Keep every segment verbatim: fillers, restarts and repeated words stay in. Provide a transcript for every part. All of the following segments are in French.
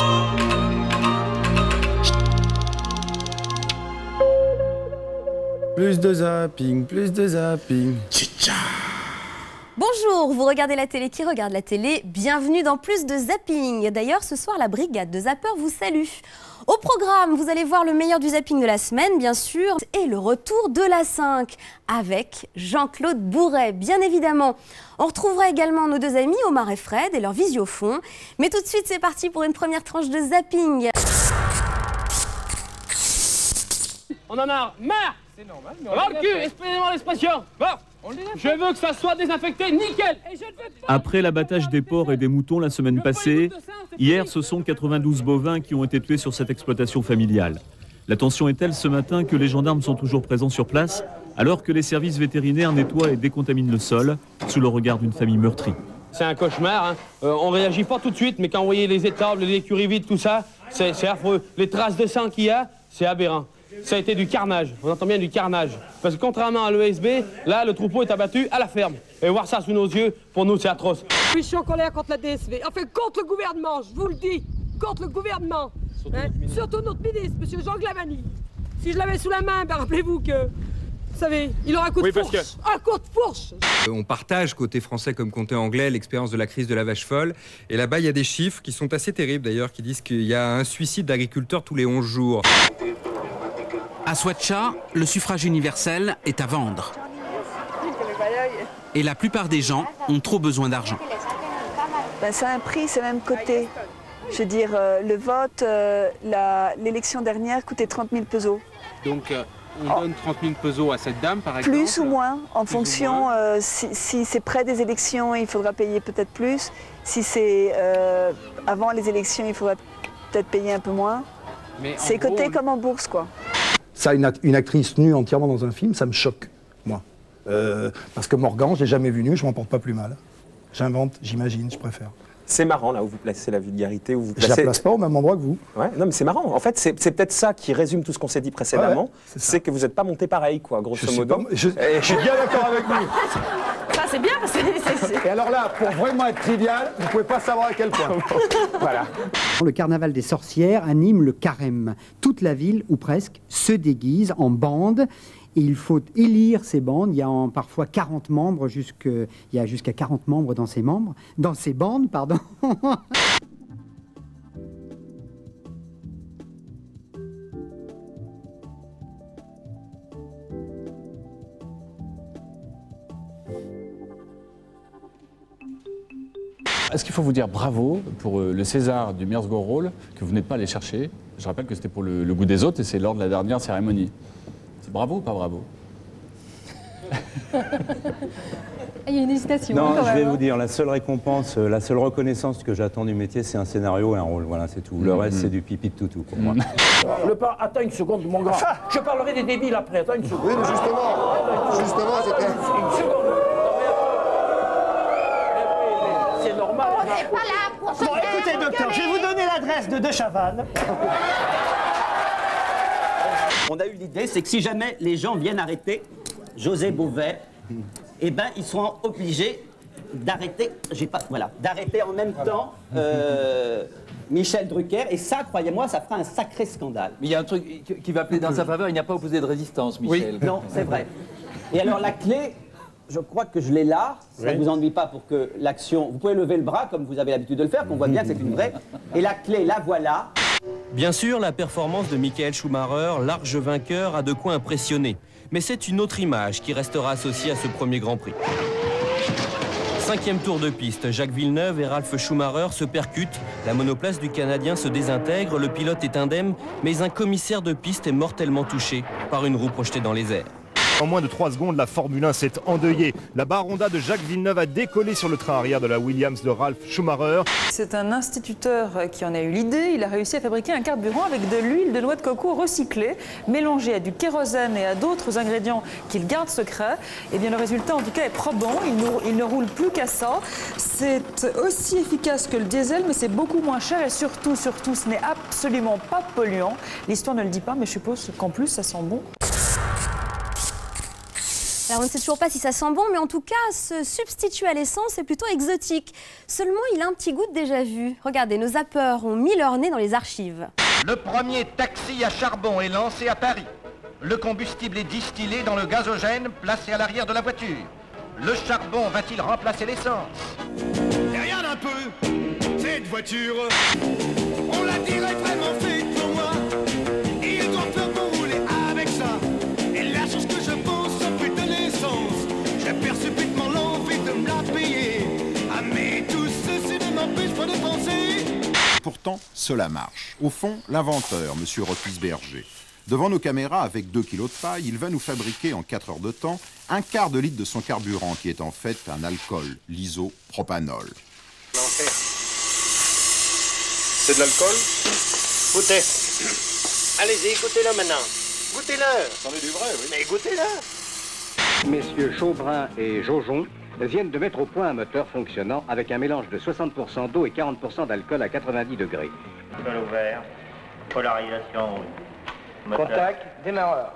Plus de zapping, plus de zapping. Tcha-tcha. Bonjour, vous regardez la télé, qui regarde la télé? Bienvenue dans Plus de zapping. D'ailleurs, ce soir, la brigade de zappeurs vous salue. Au programme, vous allez voir le meilleur du zapping de la semaine, bien sûr, et le retour de la cinq, avec Jean-Claude Bourret, bien évidemment. On retrouvera également nos deux amis, Omar et Fred, et leur visiofond. Mais tout de suite, c'est parti pour une première tranche de zapping. On en a marre. C'est normal, mais on va le cul, excusez-moi l'expression. Bon, je veux que ça soit désinfecté, nickel. Et je ne veux pas... Après l'abattage des porcs et des moutons la semaine passée, hier, ce sont quatre-vingt-douze bovins qui ont été tués sur cette exploitation familiale. La tension est telle ce matin que les gendarmes sont toujours présents sur place, alors que les services vétérinaires nettoient et décontaminent le sol, sous le regard d'une famille meurtrie. C'est un cauchemar, hein. euh, on réagit pas tout de suite, mais quand vous voyez les étables, les écuries vides, tout ça, c'est affreux. Les traces de sang qu'il y a, c'est aberrant. Ça a été du carnage, on entend bien du carnage. Parce que contrairement à l'E S B, là, le troupeau est abattu à la ferme. Et voir ça sous nos yeux, pour nous, c'est atroce. Je suis en colère contre la D S V, enfin contre le gouvernement, je vous le dis, contre le gouvernement. Surtout, hein, notre, surtout notre ministre, M. Jean Glavany. Si je l'avais sous la main, ben rappelez-vous que, vous savez, il aura un coup de oui, fourche, que... un coup de fourche. On partage, côté français comme côté anglais, l'expérience de la crise de la vache folle. Et là-bas, il y a des chiffres qui sont assez terribles d'ailleurs, qui disent qu'il y a un suicide d'agriculteurs tous les onze jours. À Swatcha, le suffrage universel est à vendre. Et la plupart des gens ont trop besoin d'argent. Ben, c'est un prix, c'est même coté. Je veux dire, euh, le vote, euh, l'élection dernière coûtait trente mille pesos. Donc euh, on donne trente mille pesos à cette dame, par exemple? Plus ou moins, en fonction, euh, si, si c'est près des élections, il faudra payer peut-être plus. Si c'est euh, avant les élections, il faudra peut-être payer un peu moins. C'est coté on... comme en bourse, quoi. Ça, une, une actrice nue entièrement dans un film, ça me choque, moi. Euh, parce que Morgan, je l'ai jamais vu nu, je m'en porte pas plus mal. J'invente, j'imagine, je préfère. C'est marrant, là, où vous placez la vulgarité. Où vous placez... Je la place pas au même endroit que vous. Ouais, non, mais c'est marrant. En fait, c'est peut-être ça qui résume tout ce qu'on s'est dit précédemment. Ouais, c'est que vous n'êtes pas monté pareil, quoi, grosso je modo. Pas, je, Et... je suis bien d'accord avec vous. Ça, c'est bien, parce que... Et alors là, pour vraiment être trivial, vous pouvez pas savoir à quel point. Voilà. Le carnaval des sorcières anime le carême. Toute la ville, ou presque, se déguise en bandes. Et il faut élire ces bandes. Il y a en, parfois quarante membres, jusque, il y a jusqu'à quarante membres dans ces membres, dans ces bandes, pardon. Est-ce qu'il faut vous dire bravo pour le César du meilleur second rôle que vous n'êtes pas allé chercher? Je rappelle que c'était pour le, le goût des autres et c'est lors de la dernière cérémonie. C'est bravo ou pas bravo? Il y a une hésitation. Non, quand je vais même. vous dire, la seule récompense, la seule reconnaissance que j'attends du métier, c'est un scénario et un rôle. Voilà, c'est tout. Le mmh. reste, c'est du pipi de toutou pour moi. Le pas, attends une seconde, mon grand. Je parlerai des débiles après, attends une seconde. Oui, mais justement, justement, c'était... Une seconde. C'est normal. On n'est pas là pour se Bon, écoutez, docteur, je vais vous donner l'adresse de De Chavannes. On a eu l'idée, c'est que si jamais les gens viennent arrêter José Bové, eh ben ils seront obligés d'arrêter, j'ai pas, voilà, d'arrêter en même temps euh, Michel Drucker. Et ça, croyez-moi, ça fera un sacré scandale. Mais il y a un truc qui va plaider dans sa faveur. Il n'y a pas opposé de résistance, Michel. Oui, non, c'est vrai. Et alors la clé, je crois que je l'ai là. Ça ne oui. vous ennuie pas pour que l'action. Vous pouvez lever le bras comme vous avez l'habitude de le faire, qu'on voit bien que c'est une vraie. Et la clé, la voilà. Bien sûr, la performance de Michael Schumacher, large vainqueur, a de quoi impressionner. Mais c'est une autre image qui restera associée à ce premier Grand Prix. Cinquième tour de piste, Jacques Villeneuve et Ralf Schumacher se percutent. La monoplace du Canadien se désintègre, le pilote est indemne, mais un commissaire de piste est mortellement touché par une roue projetée dans les airs. En moins de trois secondes, la Formule un s'est endeuillée. La Baronda de Jacques Villeneuve a décollé sur le train arrière de la Williams de Ralf Schumacher. C'est un instituteur qui en a eu l'idée. Il a réussi à fabriquer un carburant avec de l'huile de noix de coco recyclée, mélangée à du kérosène et à d'autres ingrédients qu'il garde secret. Et bien le résultat, en tout cas, est probant. Il ne, il ne roule plus qu'à ça. C'est aussi efficace que le diesel, mais c'est beaucoup moins cher et surtout, surtout, ce n'est absolument pas polluant. L'histoire ne le dit pas, mais je suppose qu'en plus, ça sent bon. Alors on ne sait toujours pas si ça sent bon, mais en tout cas, ce substitut à l'essence est plutôt exotique. Seulement, il a un petit goût de déjà vu. Regardez, nos zappeurs ont mis leur nez dans les archives. Le premier taxi à charbon est lancé à Paris. Le combustible est distillé dans le gazogène placé à l'arrière de la voiture. Le charbon va-t-il remplacer l'essence? Et regarde un peu, cette voiture, on la dirait vraiment faite pour moi. Il doit faire pour rouler avec ça. Et la chose que je pense, c'est putain d'essence. J'ai perçu subitement l'envie de me la payer. Ah mais tout ceci ne m'empêche pas de penser. Pourtant, cela marche. Au fond, l'inventeur, M. Rotisberger, devant nos caméras, avec deux kilos de paille, il va nous fabriquer en quatre heures de temps un quart de litre de son carburant, qui est en fait un alcool, l'isopropanol. C'est de l'alcool? Goûtez. Allez-y, goûtez-le maintenant. Goûtez-le. C'en est du vrai, oui. Mais goûtez-le. Messieurs Chauvrin et Jojon viennent de mettre au point un moteur fonctionnant avec un mélange de soixante pour cent d'eau et quarante pour cent d'alcool à quatre-vingt-dix degrés. Sol ouvert. Polarisation. Moteur. Contact, démarreur.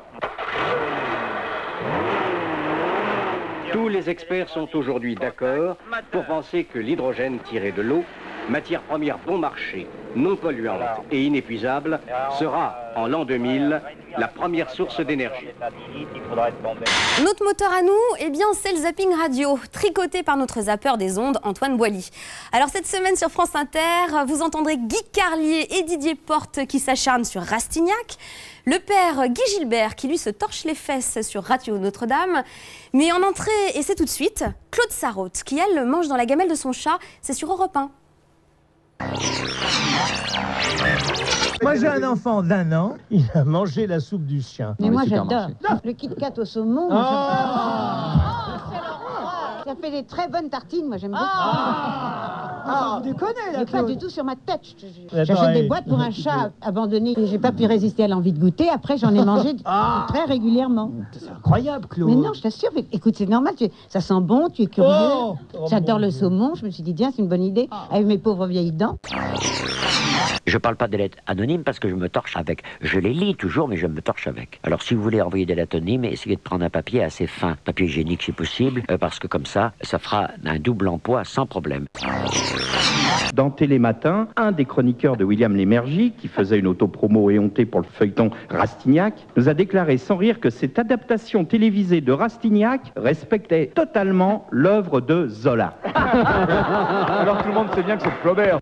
Tous les experts sont aujourd'hui d'accord pour penser que l'hydrogène tiré de l'eau, matière première bon marché, non polluante et inépuisable, sera, en l'an deux mille, la première source d'énergie. Notre moteur à nous, eh bien, c'est le zapping radio, tricoté par notre zappeur des ondes, Antoine Boilly. Alors cette semaine sur France Inter, vous entendrez Guy Carlier et Didier Porte qui s'acharnent sur Rastignac, le père Guy Gilbert qui lui se torche les fesses sur Radio Notre-Dame. Mais en entrée, et c'est tout de suite, Claude Sarraute qui, elle, mange dans la gamelle de son chat, c'est sur Europe un. Moi j'ai un enfant d'un an, il a mangé la soupe du chien. Mais moi j'adore. Le Kit Kat au saumon. Oh ça fait des très bonnes tartines, moi j'aime beaucoup. Ah, vous déconnez là, pas Claude. du tout sur ma tête, je te jure. Attends, J'achète des hey. boîtes pour un chat abandonné. J'ai pas pu résister à l'envie de goûter. Après j'en ai mangé Ah. très régulièrement. C'est incroyable, Claude. Mais non, je t'assure. mais Écoute, c'est normal. tu- Ça sent bon, tu es curieux. Oh. Oh, J'adore mon le Dieu. saumon. Je me suis dit, tiens, c'est une bonne idée. Avec mes pauvres vieilles dents. Je parle pas des lettres anonymes parce que je me torche avec. Je les lis toujours, mais je me torche avec. Alors si vous voulez envoyer des lettres anonymes, essayez de prendre un papier assez fin, papier hygiénique si possible, euh, parce que comme ça, ça fera un double emploi sans problème. Dans Télématin, un des chroniqueurs de William Lémergie, qui faisait une autopromo éhontée pour le feuilleton Rastignac, nous a déclaré sans rire que cette adaptation télévisée de Rastignac respectait totalement l'œuvre de Zola. Alors tout le monde sait bien que c'est Flaubert.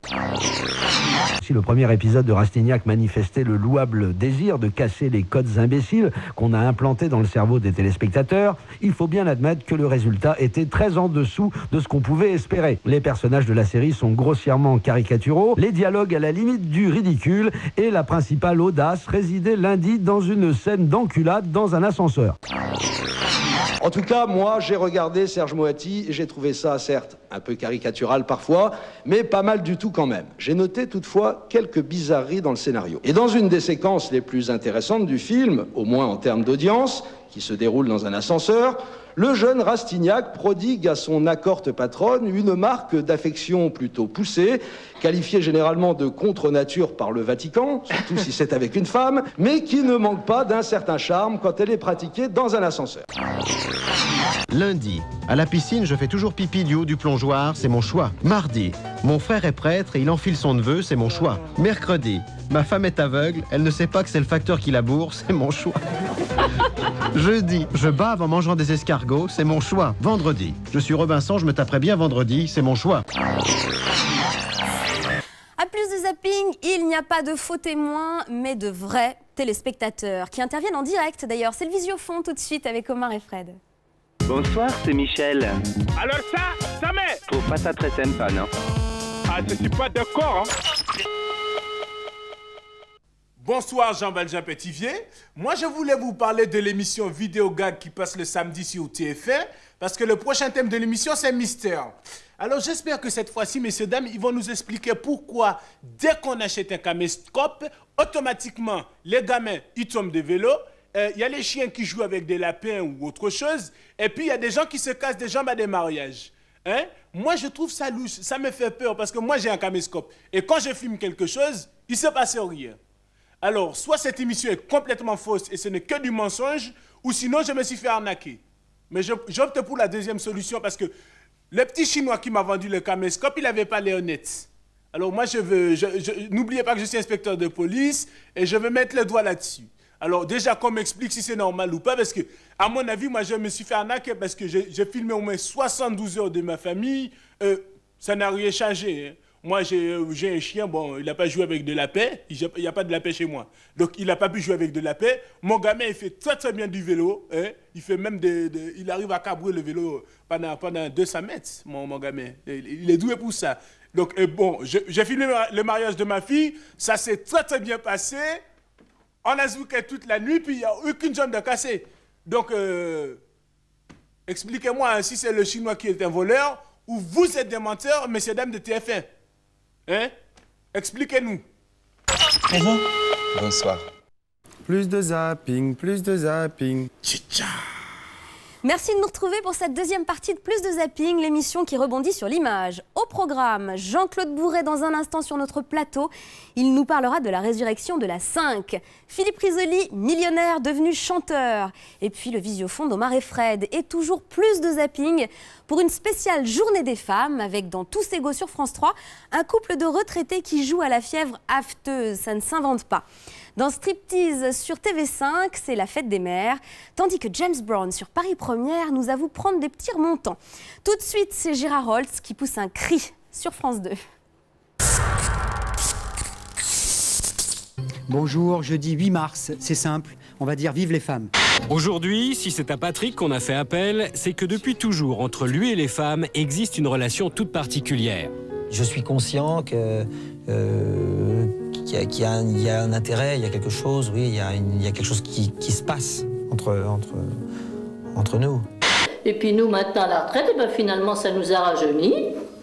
Si le premier épisode de Rastignac manifestait le louable désir de casser les codes imbéciles qu'on a implantés dans le cerveau des téléspectateurs, il faut bien admettre que le résultat était très en dessous de ce qu'on pouvait espérer. Les personnages de la série sont grossièrement caricaturaux, les dialogues à la limite du ridicule et la principale audace résidait lundi dans une scène d'enculade dans un ascenseur. En tout cas, moi, j'ai regardé Serge Moati et j'ai trouvé ça, certes, un peu caricatural parfois, mais pas mal du tout quand même. J'ai noté toutefois quelques bizarreries dans le scénario. Et dans une des séquences les plus intéressantes du film, au moins en termes d'audience, qui se déroule dans un ascenseur, le jeune Rastignac prodigue à son accorte patronne une marque d'affection plutôt poussée, qualifiée généralement de contre-nature par le Vatican, surtout si c'est avec une femme, mais qui ne manque pas d'un certain charme quand elle est pratiquée dans un ascenseur. Lundi, à la piscine, je fais toujours pipi du haut du plongeoir, c'est mon choix. Mardi, mon frère est prêtre et il enfile son neveu, c'est mon choix. Mercredi, ma femme est aveugle, elle ne sait pas que c'est le facteur qui la bourre, c'est mon choix. Jeudi, je bave en mangeant des escargots, c'est mon choix. Vendredi, je suis Robinson, je me taperai bien vendredi, c'est mon choix. À plus de zapping, il n'y a pas de faux témoins, mais de vrais téléspectateurs qui interviennent en direct d'ailleurs. C'est le Visiofond tout de suite avec Omar et Fred. Bonsoir, c'est Michel. Alors ça, ça met. Je trouve pas ça très sympa, non? Ah, je suis pas d'accord, hein. Bonsoir Jean-Valjean Petitvier. Moi je voulais vous parler de l'émission Vidéo Gag qui passe le samedi sur T F un parce que le prochain thème de l'émission c'est mystère. Alors j'espère que cette fois-ci, messieurs, dames, ils vont nous expliquer pourquoi dès qu'on achète un caméscope, automatiquement les gamins ils tombent de vélo, il euh, y a les chiens qui jouent avec des lapins ou autre chose, et puis il y a des gens qui se cassent des jambes à des mariages. Hein? Moi je trouve ça louche, ça me fait peur parce que moi j'ai un caméscope et quand je filme quelque chose, il se passe rien. Alors, soit cette émission est complètement fausse et ce n'est que du mensonge, ou sinon je me suis fait arnaquer. Mais j'opte pour la deuxième solution parce que le petit Chinois qui m'a vendu le caméscope, il n'avait pas les honnêtes. Alors moi, je veux, je, je, n'oubliez pas que je suis inspecteur de police et je veux mettre le doigt là-dessus. Alors déjà, qu'on m'explique si c'est normal ou pas, parce que, à mon avis, moi, je me suis fait arnaquer parce que j'ai filmé au moins soixante-douze heures de ma famille. Euh, ça n'a rien changé. Hein. Moi, j'ai un chien, bon, il n'a pas joué avec de la paix, il n'y a pas de la paix chez moi. Donc, il n'a pas pu jouer avec de la paix. Mon gamin, il fait très, très bien du vélo. Hein. Il fait même des, des, il arrive à cabrer le vélo pendant, pendant deux cents mètres, mon, mon gamin. Il, il est doué pour ça. Donc, euh, bon, j'ai filmé le mariage de ma fille, ça s'est très, très bien passé. On a zouké toute la nuit, puis il n'y a aucune jambe de cassée. Donc, euh, expliquez-moi hein, si c'est le Chinois qui est un voleur ou vous êtes des menteurs, messieurs, dames de T F un. Hein? Expliquez-nous. Bonjour. Bonsoir. Plus de zapping, plus de zapping. Tcha-tcha. Merci de nous retrouver pour cette deuxième partie de Plus de Zapping, l'émission qui rebondit sur l'image. Au programme, Jean-Claude Bourret dans un instant sur notre plateau. Il nous parlera de la résurrection de la cinq. Philippe Risoli, millionnaire devenu chanteur. Et puis le visiofond d'Omar et Fred. Et toujours plus de zapping pour une spéciale journée des femmes avec dans Tous égaux sur France trois, un couple de retraités qui joue à la fièvre afteuse. Ça ne s'invente pas. Dans Striptease sur T V cinq, c'est la fête des mères, tandis que James Brown sur Paris Première nous avoue prendre des petits remontants. Tout de suite, c'est Gérard Holtz qui pousse un cri sur France deux. Bonjour, jeudi huit mars, c'est simple, on va dire vive les femmes. Aujourd'hui, si c'est à Patrick qu'on a fait appel, c'est que depuis toujours, entre lui et les femmes, existe une relation toute particulière. Je suis conscient que... Euh, qu'il y a, qu'il y a un, il y a un intérêt, il y a quelque chose, oui, il y a, une, il y a quelque chose qui, qui se passe entre, entre, entre nous. Et puis nous, maintenant, à la retraite, et ben, finalement, ça nous a rajeunis.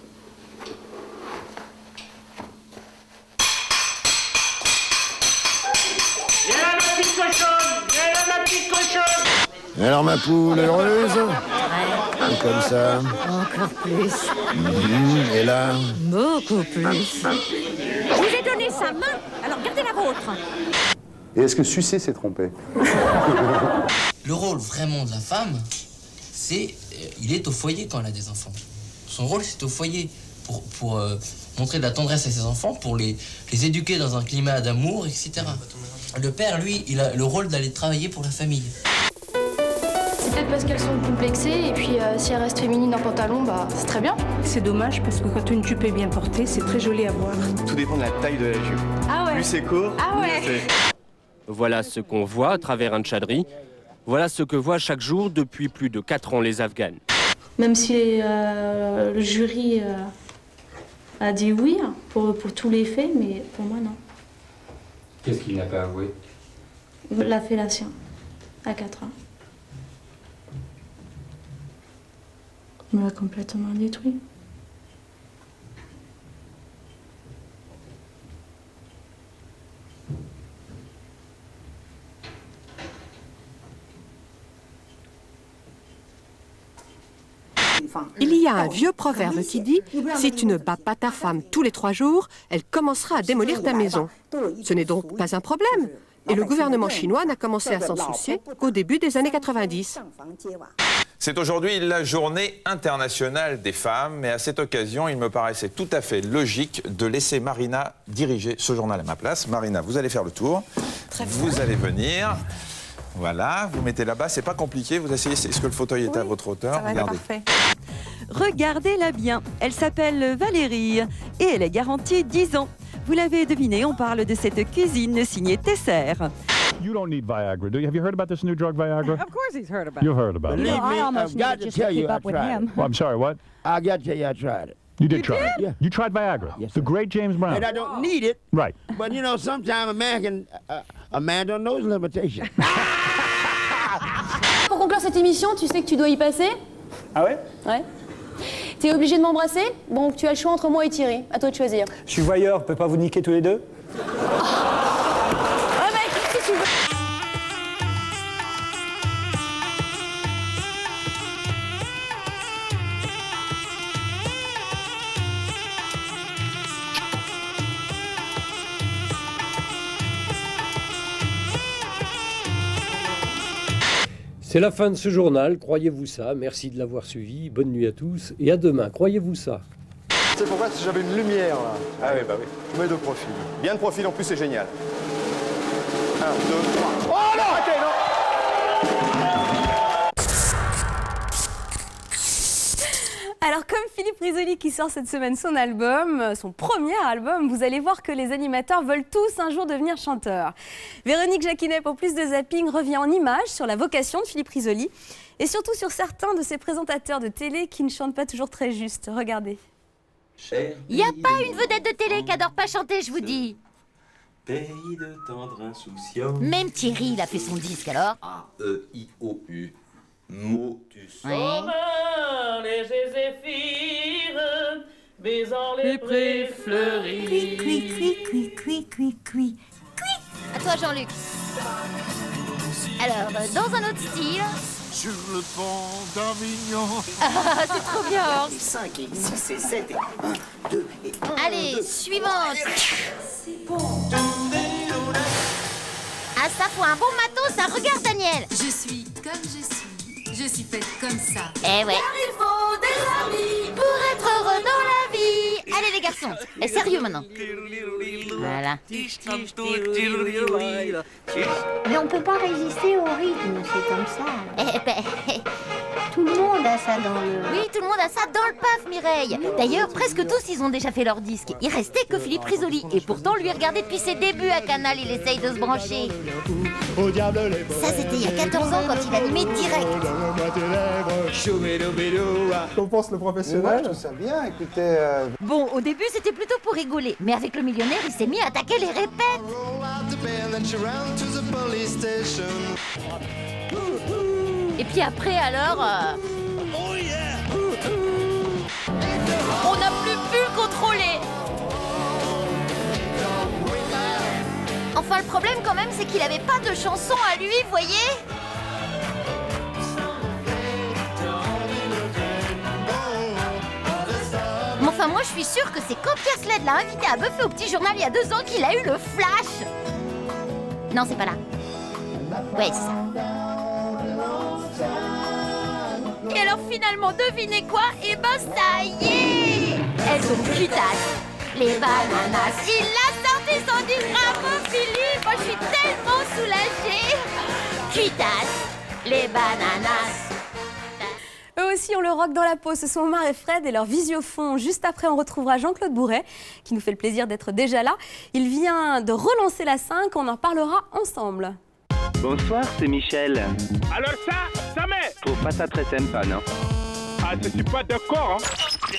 Viens là, ma petite cochonne! Viens là, ma petite cochonne! Alors ma poule heureuse? Ouais. Et comme ça? Encore plus. Mmh, et là? Beaucoup plus. Je vous ai donné sa main, alors gardez la vôtre. Et est-ce que sucer, c'est tromper? Le rôle vraiment de la femme, c'est... Euh, il est au foyer quand elle a des enfants. Son rôle, c'est au foyer pour, pour euh, montrer de la tendresse à ses enfants, pour les, les éduquer dans un climat d'amour, et cetera. Le père, lui, il a le rôle d'aller travailler pour la famille. C'est peut-être parce qu'elles sont complexées, et puis euh, si elles restent féminines en pantalon, bah, c'est très bien. C'est dommage parce que quand une jupe est bien portée, c'est très joli à voir. Tout dépend de la taille de la jupe. Ah ouais. Plus c'est court, ah ouais. plus c'est... Voilà ce qu'on voit à travers un tchadri. Voilà ce que voient chaque jour depuis plus de quatre ans les Afghanes. Même si euh, le jury euh, a dit oui pour, pour tous les faits, mais pour moi non. Qu'est-ce qu'il n'a pas avoué? La fellation, à quatre ans. Il me l'a complètement détruit. Il y a un vieux proverbe qui dit « Si tu ne bats pas ta femme tous les trois jours, elle commencera à démolir ta maison ». Ce n'est donc pas un problème. Et le gouvernement chinois n'a commencé à s'en soucier qu'au début des années quatre-vingt-dix. C'est aujourd'hui la journée internationale des femmes, mais à cette occasion, il me paraissait tout à fait logique de laisser Marina diriger ce journal à ma place. Marina, vous allez faire le tour. Très vous bien. Allez venir. Voilà, vous mettez là-bas, c'est pas compliqué. Vous essayez, est-ce que le fauteuil est oui, à votre hauteur? Ça va Regardez. être parfait. Regardez-la bien. Elle s'appelle Valérie et elle est garantie dix ans. Vous l'avez deviné, on parle de cette cuisine signée Tesser. You don't need Viagra, do you? Have you heard about this new drug, Viagra? Of course he's heard about You've heard about it. You know, I almost I've got to tell you, I tried it. Well, I'm sorry, what? I got to tell you, I tried it. You did You try did? it? Yeah. You tried Viagra? Yes, The sir. great James Brown. And I don't need it. Right. But you know, sometimes a man can, uh, a man don't know his limitations. Pour conclure cette émission, tu sais que tu dois y passer? Ah ouais? Ouais. T'es obligé de m'embrasser? Donc tu as le choix entre moi et Thierry. À toi de choisir. Je suis voyeur, peut pas vous niquer tous les deux? Ouais, bah écoute, si tu veux. C'est la fin de ce journal, croyez-vous ça. Merci de l'avoir suivi. Bonne nuit à tous et à demain. Croyez-vous ça. C'est pourquoi si j'avais une lumière là. Ah oui, bah oui. Mais de profil. Bien de profil en plus, c'est génial. Un, deux, trois. Oh non, arrêtez, non. Alors comme Philippe Risoli qui sort cette semaine son album, son premier album, vous allez voir que les animateurs veulent tous un jour devenir chanteurs. Véronique Jacquinet pour plus de zapping revient en images sur la vocation de Philippe Risoli et surtout sur certains de ses présentateurs de télé qui ne chantent pas toujours très juste. Regardez. Il n'y a pas une vedette de télé qui adore pas chanter, je vous dis. Pays de tendre insouciance. Même Thierry, il a fait son disque alors. A E I O U. Motus. Ouais. Les zéphyrs, baisant les prés fleuris. Cui, cui, cui, cui, cui, cui, cui. À toi, Jean-Luc. Alors, dans un autre style. Sur le pont d'Avignon. Ah, c'est trop bien. cinq et six et sept et un, deux et un. Allez, suivante. C'est bon. Ah, ça faut un bon matos, ça. Regarde, Daniel. Je suis comme je suis. Je suis faite comme ça. Eh ouais. Car il faut des amis pour être heureux dans la vie. Allez, les garçons. Et sérieux maintenant. Voilà. Mais on peut pas résister au rythme, c'est comme ça. Eh ben... Tout le monde a ça dans le... Oui, tout le monde a ça dans le paf, Mireille. D'ailleurs, presque tous, ils ont déjà fait leur disque. Il restait que Philippe Risoli. Et pourtant, lui, regardez depuis ses débuts à Canal, il essaye de se brancher. Ça, c'était il y a quatorze ans quand il animait direct. Qu'en pense le professionnel? Moi, je trouve ça bien, écoutez... Euh... Bon, au début, c'était plutôt pour rigoler. Mais avec le millionnaire, il s'est mis à attaquer les répètes. Et puis après, alors... Euh... on n'a plus pu le contrôler. Enfin, le problème quand même, c'est qu'il avait pas de chanson à lui, voyez. Mais enfin, moi, je suis sûre que c'est quand Pierre Sled l'a invité à buffer au petit journal il y a deux ans qu'il a eu le flash. Non, c'est pas là. Ouais, c'est ça. Et alors finalement, devinez quoi? Et ben ça y est, elles sont cutasses, les bananas. Il l'a sorti sans dire bravo Philippe. Moi je suis tellement soulagée. Cutasses, les bananas. Eux aussi, on le rock dans la peau. Ce sont Omar et Fred et leur visiofond. Juste après, on retrouvera Jean-Claude Bourret, qui nous fait le plaisir d'être déjà là. Il vient de relancer la cinq, on en parlera ensemble. Bonsoir, c'est Michel. Alors ça, ça met. Je trouve pas ça très sympa, non? Ah, je suis pas d'accord, hein.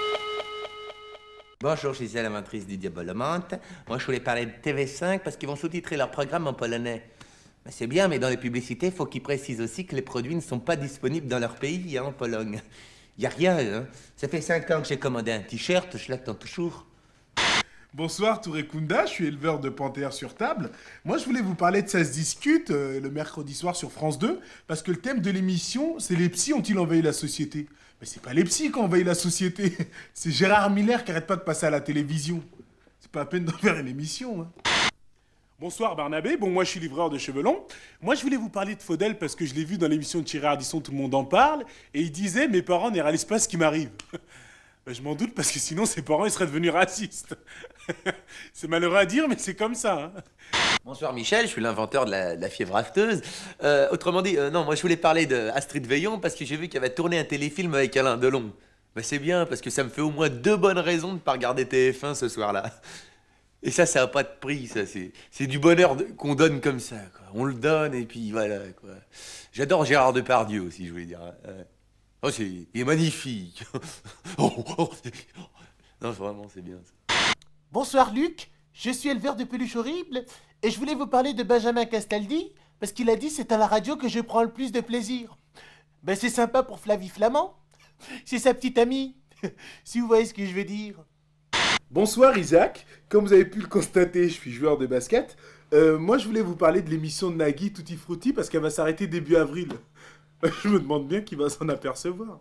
Bonjour, je suis la mentrice du Diabolomante. Moi, je voulais parler de T V cinq parce qu'ils vont sous-titrer leur programme en polonais. Ben, c'est bien, mais dans les publicités, il faut qu'ils précisent aussi que les produits ne sont pas disponibles dans leur pays, hein, en Pologne. Il n'y a rien, hein. Ça fait cinq ans que j'ai commandé un t-shirt, je l'attends toujours. Bonsoir Touré Kunda, je suis éleveur de panthères sur table. Moi je voulais vous parler de Ça se discute euh, le mercredi soir sur France deux, parce que le thème de l'émission, c'est les psys ont-ils envahi la société? Mais c'est pas les psys qui ont envahi la société, c'est Gérard Miller qui arrête pas de passer à la télévision. C'est pas à peine d'en faire une émission, hein. Bonsoir Barnabé, bon moi je suis livreur de cheveux longs. Moi je voulais vous parler de Faudel parce que je l'ai vu dans l'émission de Thierry Ardisson, tout le monde en parle, et il disait mes parents ne réalisent pas ce qui m'arrive. Ben, je m'en doute parce que sinon ses parents ils seraient devenus racistes. C'est malheureux à dire mais c'est comme ça. Hein. Bonsoir Michel, je suis l'inventeur de la, de la fièvre afteuse. Euh, autrement dit, euh, non, moi je voulais parler de Astrid Veillon parce que j'ai vu qu'elle avait tourné un téléfilm avec Alain Delon. Ben, c'est bien parce que ça me fait au moins deux bonnes raisons de ne pas regarder T F un ce soir-là. Et ça, ça n'a pas de prix, ça. C'est du bonheur qu'on donne comme ça, quoi. On le donne et puis voilà, quoi. J'adore Gérard Depardieu aussi, je voulais dire. Oh, c'est, il est magnifique. Oh, oh, non, vraiment, c'est bien ça. Bonsoir Luc, je suis éleveur de peluches horribles et je voulais vous parler de Benjamin Castaldi parce qu'il a dit c'est à la radio que je prends le plus de plaisir. Ben c'est sympa pour Flavie Flamand, c'est sa petite amie, si vous voyez ce que je veux dire. Bonsoir Isaac, comme vous avez pu le constater, je suis joueur de basket. Euh, moi je voulais vous parler de l'émission de Nagui Tutti Frutti parce qu'elle va s'arrêter début avril. Je me demande bien qui va s'en apercevoir.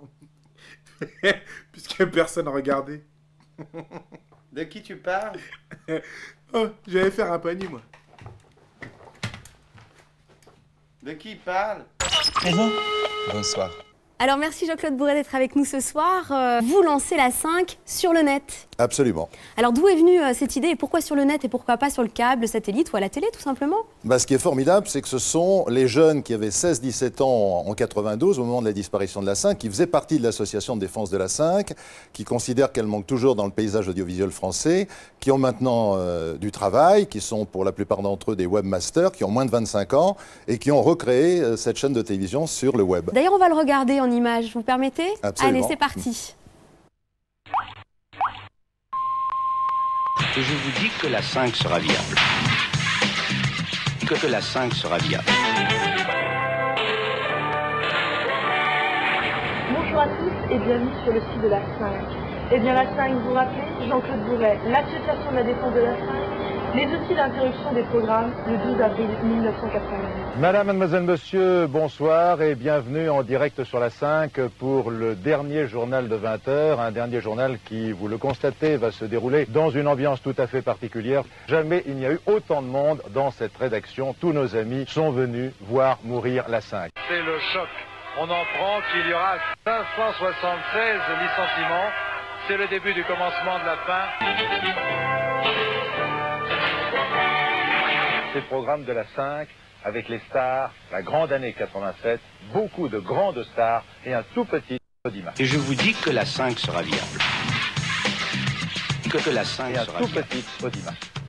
Puisque personne n'a regardé. De qui tu parles? Oh, j'allais faire un panier, moi. De qui il parle? Bonjour. Bonsoir. Alors merci Jean-Claude Bourret d'être avec nous ce soir. Euh, vous lancez la cinq sur le net. Absolument. Alors d'où est venue euh, cette idée et pourquoi sur le net et pourquoi pas sur le câble, le satellite ou à la télé tout simplement? Bah, ce qui est formidable, c'est que ce sont les jeunes qui avaient seize dix-sept ans en quatre-vingt-douze, au moment de la disparition de la cinq, qui faisaient partie de l'association de défense de la cinq, qui considèrent qu'elle manque toujours dans le paysage audiovisuel français, qui ont maintenant euh, du travail, qui sont pour la plupart d'entre eux des webmasters, qui ont moins de vingt-cinq ans et qui ont recréé euh, cette chaîne de télévision sur le web. D'ailleurs on va le regarder en images, vous permettez? Absolument. Allez, c'est parti. Et je vous dis que la cinq sera viable. Que, que la cinq sera viable. Bonjour à tous et bienvenue sur le site de la cinq. Eh bien la cinq, vous vous rappelez, Jean-Claude Bourret, l'association de la défense de la cinq, les outils d'interruption des programmes le douze avril mille neuf cent quatre-vingt-dix. Madame, mademoiselle, monsieur, bonsoir et bienvenue en direct sur la cinq pour le dernier journal de vingt heures, un dernier journal qui, vous le constatez, va se dérouler dans une ambiance tout à fait particulière. Jamais il n'y a eu autant de monde dans cette rédaction. Tous nos amis sont venus voir mourir la cinq. C'est le choc. On en prend qu'il y aura cinq cent soixante-seize licenciements. C'est le début du commencement de la fin. Ces programmes de la cinq, avec les stars, la grande année quatre-vingt-sept, beaucoup de grandes stars et un tout petit audimat. Et je vous dis que la cinq sera viable. Que, que la cinq et un sera tout viable. petit audimat.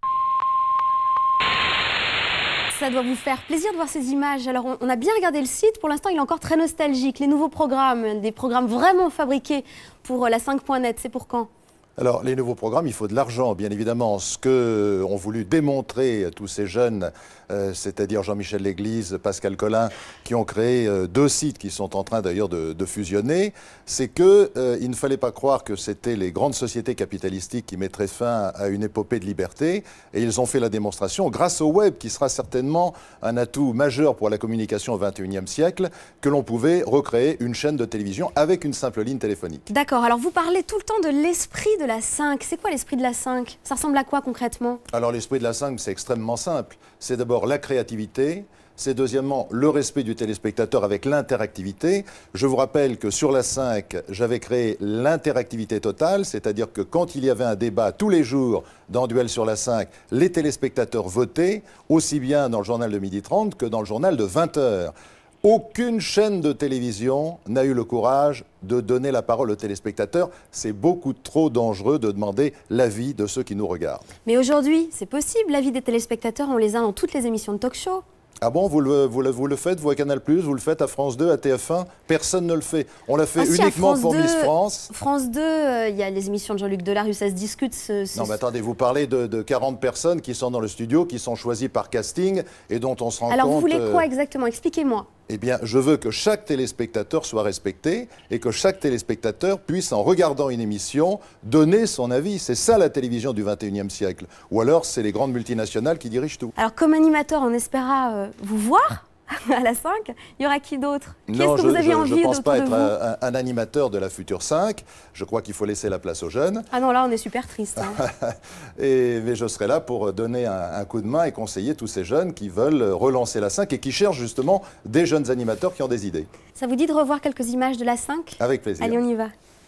Ça doit vous faire plaisir de voir ces images. Alors on, on a bien regardé le site, pour l'instant il est encore très nostalgique. Les nouveaux programmes, des programmes vraiment fabriqués pour la cinq point net, c'est pour quand ? Alors, les nouveaux programmes, il faut de l'argent, bien évidemment. Ce qu'ont voulu démontrer tous ces jeunes, euh, c'est-à-dire Jean-Michel Léglise, Pascal Collin, qui ont créé euh, deux sites qui sont en train d'ailleurs de, de fusionner, c'est qu'il euh, ne fallait pas croire que c'était les grandes sociétés capitalistiques qui mettraient fin à une épopée de liberté. Et ils ont fait la démonstration grâce au web, qui sera certainement un atout majeur pour la communication au vingt et unième siècle, que l'on pouvait recréer une chaîne de télévision avec une simple ligne téléphonique. D'accord, alors vous parlez tout le temps de l'esprit de la cinq. C'est quoi l'esprit de la cinq? Ça ressemble à quoi concrètement? Alors l'esprit de la cinq, c'est extrêmement simple. C'est d'abord la créativité, c'est deuxièmement le respect du téléspectateur avec l'interactivité. Je vous rappelle que sur la cinq, j'avais créé l'interactivité totale, c'est-à-dire que quand il y avait un débat tous les jours dans Duel sur la cinq, les téléspectateurs votaient, aussi bien dans le journal de midi trente que dans le journal de vingt heures. Aucune chaîne de télévision n'a eu le courage de donner la parole aux téléspectateurs. C'est beaucoup trop dangereux de demander l'avis de ceux qui nous regardent. Mais aujourd'hui, c'est possible, l'avis des téléspectateurs, on les a dans toutes les émissions de talk-show. Ah bon, vous le, vous, le, vous le faites, vous à Canal plus, vous le faites à France deux, à T F un, personne ne le fait. On l'a fait ah, si, uniquement pour deux, Miss France. France deux, il euh, y a les émissions de Jean-Luc Delarue, ça se discute. Ce, ce... Non mais attendez, vous parlez de, de quarante personnes qui sont dans le studio, qui sont choisies par casting et dont on se rend Alors, compte... Alors vous voulez quoi euh... exactement? Expliquez-moi. Eh bien, je veux que chaque téléspectateur soit respecté et que chaque téléspectateur puisse, en regardant une émission, donner son avis. C'est ça la télévision du vingt et unième siècle. Ou alors, c'est les grandes multinationales qui dirigent tout. Alors, comme animateur, on espéra euh, vous voir à la cinq. Il y aura qui d'autre? Qui Non, est-ce que je, vous aviez je, envie je ne pense pas être un, un, un animateur de la future cinq. Je crois qu'il faut laisser la place aux jeunes. Ah non, là, on est super triste. Hein. et, mais je serai là pour donner un, un coup de main et conseiller tous ces jeunes qui veulent relancer la cinq et qui cherchent justement des jeunes animateurs qui ont des idées. Ça vous dit de revoir quelques images de la cinq? Avec plaisir. Allez, on y va.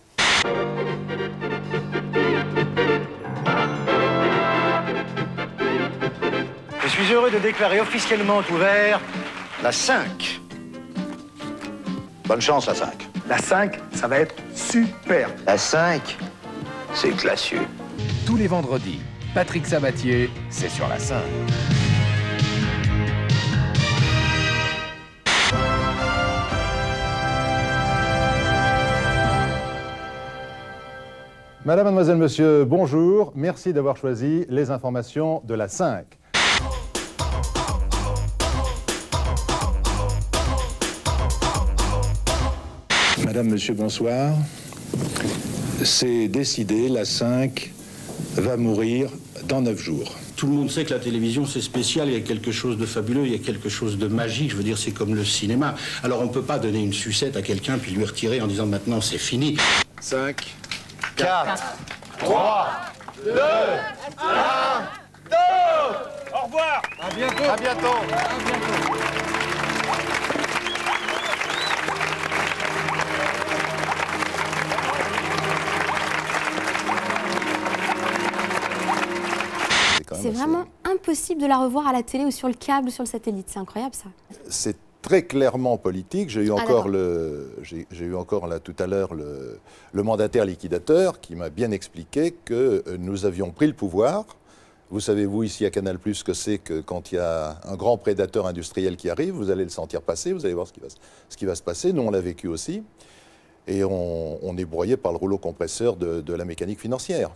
Je suis heureux de déclarer officiellement ouvert la cinq. Bonne chance, la cinq. La cinq, ça va être super. La cinq, c'est classieux. Tous les vendredis, Patrick Sabatier, c'est sur la cinq. Madame, mademoiselle, monsieur, bonjour. Merci d'avoir choisi les informations de la cinq. Madame, monsieur, bonsoir. C'est décidé, la cinq va mourir dans neuf jours. Tout le monde sait que la télévision, c'est spécial, il y a quelque chose de fabuleux, il y a quelque chose de magique, je veux dire, c'est comme le cinéma. Alors on ne peut pas donner une sucette à quelqu'un puis lui retirer en disant maintenant c'est fini. cinq, quatre, trois, deux, un, deux. Au revoir. À bientôt. À bientôt. À bientôt. quand même. C'est assez- vraiment impossible de la revoir à la télé ou sur le câble ou sur le satellite. C'est incroyable ça. C'est très clairement politique. J'ai eu Ah, encore, d'accord. le, j'ai, j'ai eu encore là tout à l'heure le, le mandataire liquidateur qui m'a bien expliqué que euh, nous avions pris le pouvoir. Vous savez, vous, ici à Canal+, ce que c'est que quand il y a un grand prédateur industriel qui arrive, vous allez le sentir passer, vous allez voir ce qui va, se- ce qui va se passer. Nous, on l'a vécu aussi. Et on, on est broyé par le rouleau compresseur de, de la mécanique financière.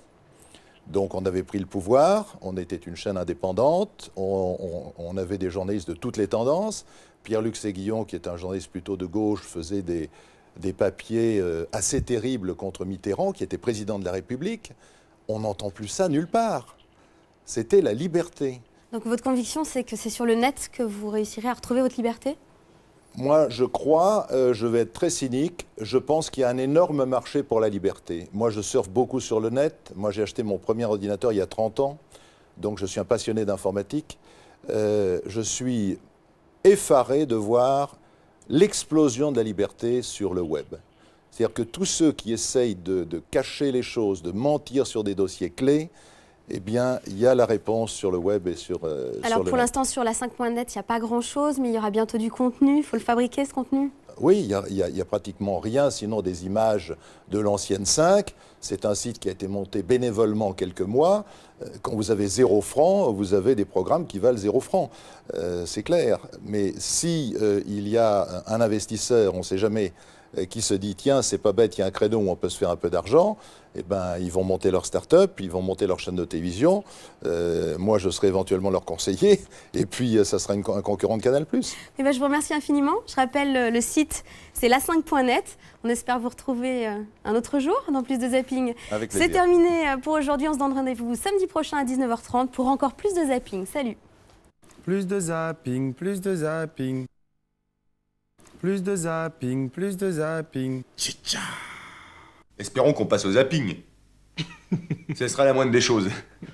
Donc on avait pris le pouvoir, on était une chaîne indépendante, on, on- on avait des journalistes de toutes les tendances. Pierre-Luc Séguillon, qui est un journaliste plutôt de gauche, faisait des, des papiers euh, assez terribles contre Mitterrand, qui était président de la République. On n'entend plus ça nulle part. C'était la liberté. Donc votre conviction, c'est que c'est sur le net que vous réussirez à retrouver votre liberté? Moi, je crois, euh, je vais être très cynique, je pense qu'il y a un énorme marché pour la liberté. Moi, je surfe beaucoup sur le net. Moi, j'ai acheté mon premier ordinateur il y a trente ans, donc je suis un passionné d'informatique. Euh, je suis effaré de voir l'explosion de la liberté sur le web. C'est-à-dire que tous ceux qui essayent de, de cacher les choses, de mentir sur des dossiers clés, eh bien, il y a la réponse sur le web et sur, euh, sur Alors le pour net. l'instant sur la cinq point net, il n'y a pas grand-chose, mais il y aura bientôt du contenu. Il faut le fabriquer ce contenu. Oui, il n'y a, il y a- il y a pratiquement rien, sinon des images de l'ancienne cinq. C'est un site qui a été monté bénévolement quelques mois. Euh, Quand vous avez zéro franc, vous avez des programmes qui valent zéro franc. Euh, c'est clair. Mais si euh, il y a un investisseur, on ne sait jamais, euh, qui se dit, tiens, c'est pas bête, il y a un créneau où on peut se faire un peu d'argent, eh ben, ils vont monter leur start-up, ils vont monter leur chaîne de télévision. Euh, moi, je serai éventuellement leur conseiller. Et puis, euh, ça sera une, un concurrent de Canal+. Eh ben, je vous remercie infiniment. Je rappelle euh, le site, c'est la cinq point net. On espère vous retrouver euh, un autre jour dans plus de zapping. Avec C'est plaisir. terminé euh, pour aujourd'hui. On se donne rendez-vous samedi prochain à dix-neuf heures trente pour encore plus de zapping. Salut. Plus de zapping, plus de zapping. Plus de zapping, plus de zapping. Espérons qu'on passe au zapping. Ce sera la moindre des choses.